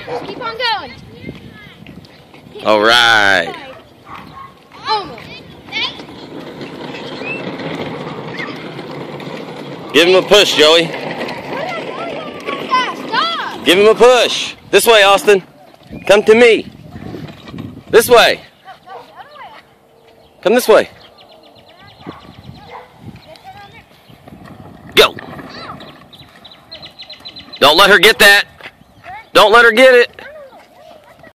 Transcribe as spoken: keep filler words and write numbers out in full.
Just keep on going. All right. Almost. Give him a push, Joey. Stop. Give him a push. This way, Austin. Come to me. This way. Come this way. Go. Don't let her get that. Don't let her get it.